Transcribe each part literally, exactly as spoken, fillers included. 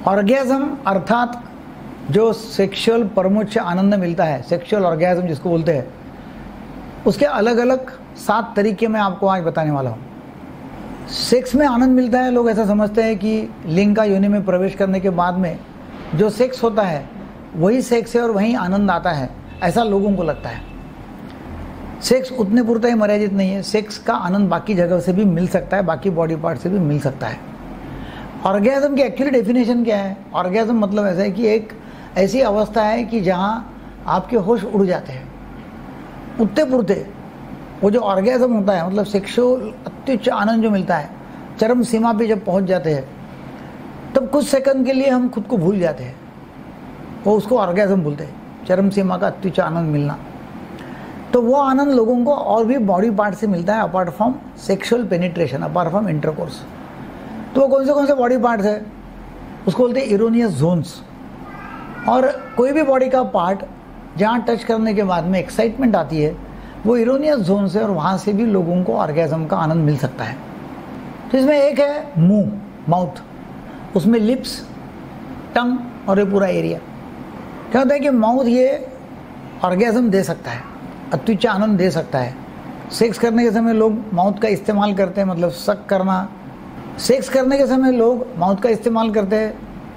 Orgasm अर्थात जो sexual परमोच्च आनंद मिलता है, सेक्सुअल ऑर्गेज़म जिसको बोलते हैं, उसके अलग अलग सात तरीके मैं आपको आज बताने वाला हूँ। सेक्स में आनंद मिलता है, लोग ऐसा समझते हैं कि लिंग का योनि में प्रवेश करने के बाद में जो सेक्स होता है वही सेक्स है और वहीं आनंद आता है, ऐसा लोगों को लगता है। सेक्स उतने पुरता ही मर्यादित नहीं है, सेक्स का आनंद बाकी जगह से भी मिल सकता है, बाकी बॉडी पार्ट से भी मिल सकता है। ऑर्गेज़म की एक्चुअली डेफिनेशन क्या है? ऑर्गेज़म मतलब ऐसा है कि एक ऐसी अवस्था है कि जहाँ आपके होश उड़ जाते हैं, उठते पुरते वो जो ऑर्गेज़म होता है, मतलब सेक्सुअल अत्युच्च आनंद जो मिलता है, चरम सीमा पे जब पहुंच जाते हैं तब कुछ सेकंड के लिए हम खुद को भूल जाते हैं, वो उसको ऑर्गेज़म बोलते हैं, चरम सीमा का अत्युच्च आनंद मिलना। तो वो आनंद लोगों को और भी बॉडी पार्ट से मिलता है apart from sexual penetration, apart from intercourse. तो वो कौन से कौन से बॉडी पार्ट्स है? उसको बोलते हैं इरोनियस जोन्स। और कोई भी बॉडी का पार्ट जहाँ टच करने के बाद में एक्साइटमेंट आती है वो इरोनियस जोन से, और वहाँ से भी लोगों को ऑर्गेज़म का आनंद मिल सकता है। तो इसमें एक है मुंह, माउथ, उसमें लिप्स, टंग और ये पूरा एरिया। क्या होता है कि माउथ ये ऑर्गेज़म दे सकता है, अत्युच्च आनंद दे सकता है। सेक्स करने के समय लोग माउथ का इस्तेमाल करते हैं, मतलब सक करना। सेक्स करने के समय लोग माउथ का इस्तेमाल करते हैं,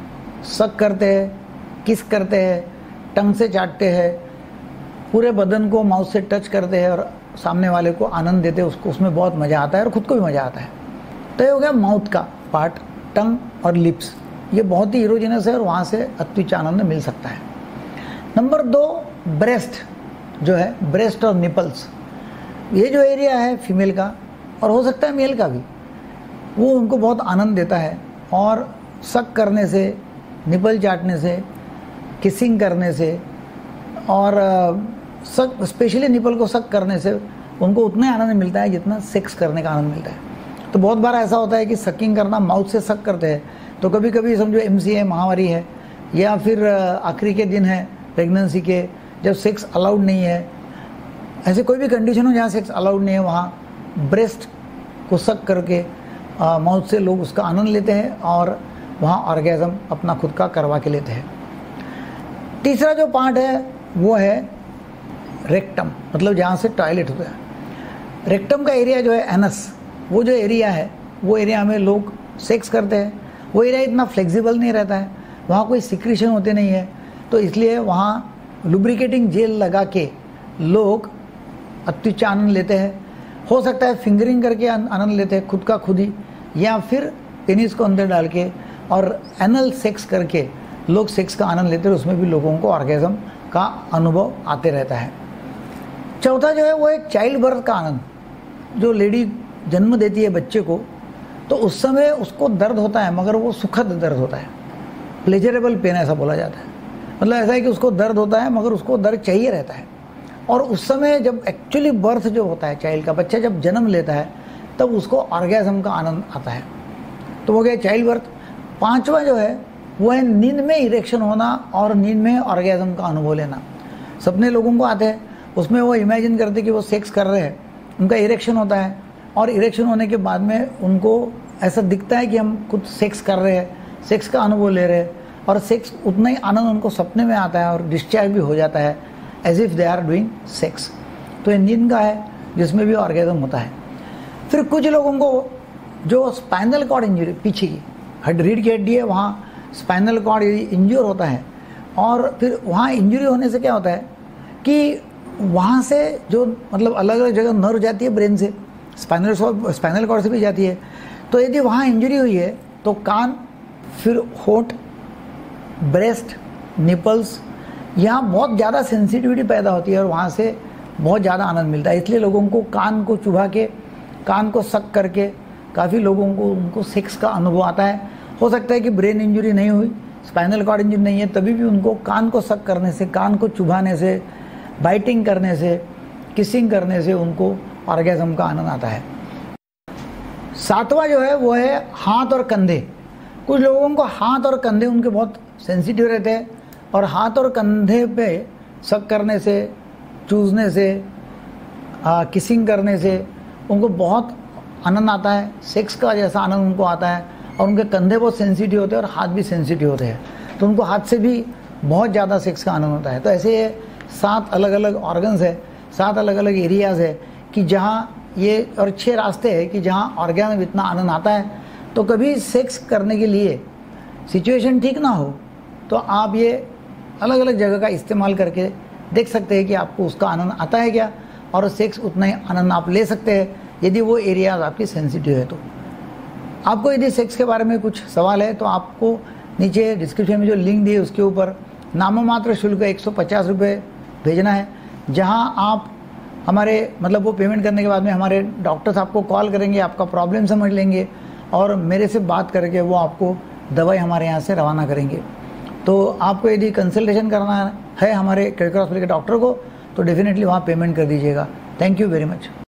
सक करते हैं, किस करते हैं, टंग से चाटते हैं, पूरे बदन को माउथ से टच करते हैं और सामने वाले को आनंद देते हैं, उसको उसमें बहुत मज़ा आता है और खुद को भी मज़ा आता है। तो ये हो गया माउथ का पार्ट, टंग और लिप्स, ये बहुत ही इरोजिनस है और वहाँ से अत्युच्च आनंद मिल सकता है। नंबर दो, ब्रेस्ट जो है, ब्रेस्ट और निपल्स, ये जो एरिया है फीमेल का और हो सकता है मेल का भी, वो उनको बहुत आनंद देता है। और सक करने से, निपल चाटने से, किसिंग करने से और सक, स्पेशली निपल को सक करने से उनको उतना आनंद मिलता है जितना सेक्स करने का आनंद मिलता है। तो बहुत बार ऐसा होता है कि सकिंग करना, माउथ से सक करते हैं, तो कभी कभी समझो एमसी है, महामारी है, या फिर आखिरी के दिन है प्रेगनेंसी के, जब सेक्स अलाउड नहीं है, ऐसे कोई भी कंडीशन हो जहाँ सेक्स अलाउड नहीं है, वहाँ ब्रेस्ट को सक करके माउथ से लोग उसका आनंद लेते हैं और वहाँ ऑर्गेज़म अपना खुद का करवा के लेते हैं। तीसरा जो पार्ट है वो है रेक्टम, मतलब जहाँ से टॉयलेट होता है। रेक्टम का एरिया जो है, एनस, वो जो एरिया है, वो एरिया में लोग सेक्स करते हैं। वो एरिया इतना फ्लेक्सिबल नहीं रहता है, वहाँ कोई सिक्रीशन होते नहीं है, तो इसलिए वहाँ लुब्रिकेटिंग जेल लगा के लोग अत्युच्च आनंद लेते हैं। हो सकता है फिंगरिंग करके आनंद लेते हैं खुद का खुद ही, या फिर पेनिस को अंदर डाल के और एनल सेक्स करके लोग सेक्स का आनंद लेते हैं, उसमें भी लोगों को ऑर्गेज़म का अनुभव आते रहता है। चौथा जो है वो एक चाइल्ड बर्थ का आनंद, जो लेडी जन्म देती है बच्चे को, तो उस समय उसको दर्द होता है मगर वो सुखद दर्द होता है, प्लेजरेबल पेन ऐसा बोला जाता है। मतलब ऐसा है कि उसको दर्द होता है मगर उसको दर्द चाहिए रहता है। और उस समय जब एक्चुअली बर्थ जो होता है, चाइल्ड का, बच्चा जब जन्म लेता है, तब उसको ऑर्गेज़म का आनंद आता है। तो वो गया चाइल्ड बर्थ। पांचवा जो है वो है नींद में इरेक्शन होना और नींद में ऑर्गेज़म का अनुभव लेना। सपने लोगों को आते हैं, उसमें वो इमेजिन करते कि वो सेक्स कर रहे हैं, उनका इरेक्शन होता है और इरेक्शन होने के बाद में उनको ऐसा दिखता है कि हम खुद सेक्स कर रहे हैं, सेक्स का अनुभव ले रहे हैं, और सेक्स उतना ही आनंद उनको सपने में आता है और डिस्चार्ज भी हो जाता है as if they are doing sex. तो ये नींद का है जिसमें भी ऑर्गेज़म होता है। फिर कुछ लोगों को जो स्पाइनल कॉर्ड इंजरी, पीछे की हड रीढ़ की हड्डी है, वहाँ स्पाइनल कॉर्ड इंजर होता है, और फिर वहाँ इंजरी होने से क्या होता है कि वहाँ से जो मतलब अलग अलग जगह नर्व जाती है ब्रेन से, स्पाइनल स्पाइनल कॉर्ड से भी जाती है। तो यदि वहाँ इंजरी हुई है तो कान, फिर होंठ, ब्रेस्ट, निपल्स, यहाँ बहुत ज़्यादा सेंसिटिविटी पैदा होती है और वहाँ से बहुत ज़्यादा आनंद मिलता है। इसलिए लोगों को कान को चुभा के, कान को सक करके काफ़ी लोगों को उनको सेक्स का अनुभव आता है। हो सकता है कि ब्रेन इंजरी नहीं हुई, स्पाइनल कॉर्ड इंजरी नहीं है, तभी भी उनको कान को सक करने से, कान को चुभाने से, बाइटिंग करने से, किसिंग करने से उनको ऑर्गेज़म का आनंद आता है। सातवां जो है वो है हाथ और कंधे। कुछ लोगों को हाथ और कंधे उनके बहुत सेंसिटिव रहते हैं और हाथ और कंधे पे सक करने से, चूसने से, आ, किसिंग करने से उनको बहुत आनंद आता है, सेक्स का जैसा आनंद उनको आता है। और उनके कंधे बहुत सेंसिटिव होते हैं और हाथ भी सेंसिटिव होते हैं, तो उनको हाथ से भी बहुत ज़्यादा सेक्स का आनंद होता है। तो ऐसे ये सात अलग अलग ऑर्गन्स है, सात अलग अलग एरियाज़ है कि जहाँ ये, और छह रास्ते हैं कि जहाँ ऑर्गेन में इतना आनंद आता है। तो कभी सेक्स करने के लिए सिचुएशन ठीक ना हो तो आप ये अलग अलग जगह का इस्तेमाल करके देख सकते हैं कि आपको उसका आनंद आता है क्या, और सेक्स उतना ही आनंद आप ले सकते हैं यदि वो एरियाज आपकी सेंसिटिव है। तो आपको यदि सेक्स के बारे में कुछ सवाल है तो आपको नीचे डिस्क्रिप्शन में जो लिंक दिए उसके ऊपर नाममात्र शुल्क एक सौ पचास रुपये भेजना है, जहां आप हमारे मतलब वो पेमेंट करने के बाद में हमारे डॉक्टर्स आपको कॉल करेंगे, आपका प्रॉब्लम समझ लेंगे और मेरे से बात करके वो आपको दवाई हमारे यहाँ से रवाना करेंगे। तो आपको यदि कंसल्टेशन करना है हमारे क्रेडिट हॉस्पिटल के डॉक्टर को तो डेफिनेटली वहाँ पेमेंट कर दीजिएगा। Thank you very much.